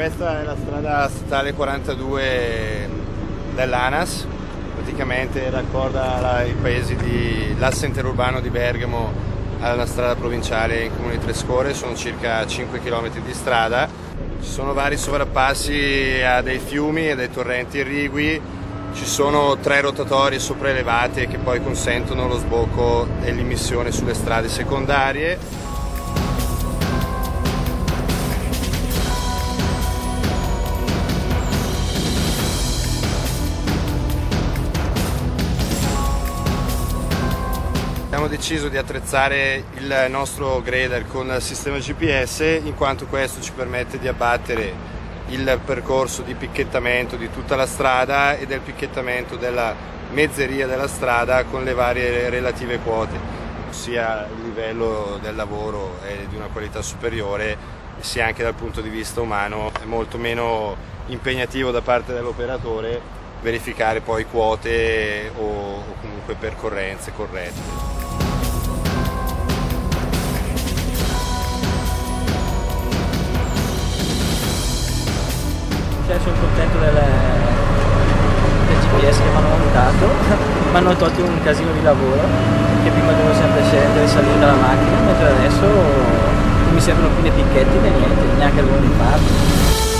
Questa è la strada statale 42 dell'ANAS, praticamente raccorda i paesi dell'asse interurbano di Bergamo alla strada provinciale in comune di Trescore. Sono circa 5 km di strada, ci sono vari sovrappassi a dei fiumi e dei torrenti irrigui, ci sono 3 rotatori sopraelevati che poi consentono lo sbocco e l'immissione sulle strade secondarie. Abbiamo deciso di attrezzare il nostro grader con il sistema GPS, in quanto questo ci permette di abbattere il percorso di picchettamento di tutta la strada e del picchettamento della mezzeria della strada con le varie relative quote, sia il livello del lavoro è di una qualità superiore, sia anche dal punto di vista umano è molto meno impegnativo da parte dell'operatore verificare poi quote o comunque percorrenze corrette. Sono contento del GPS che mi hanno montato, mi hanno tolto un casino di lavoro, che prima dovevo sempre scendere e salire dalla macchina, mentre adesso non mi servono più né picchetti né niente, neanche il volo di parte.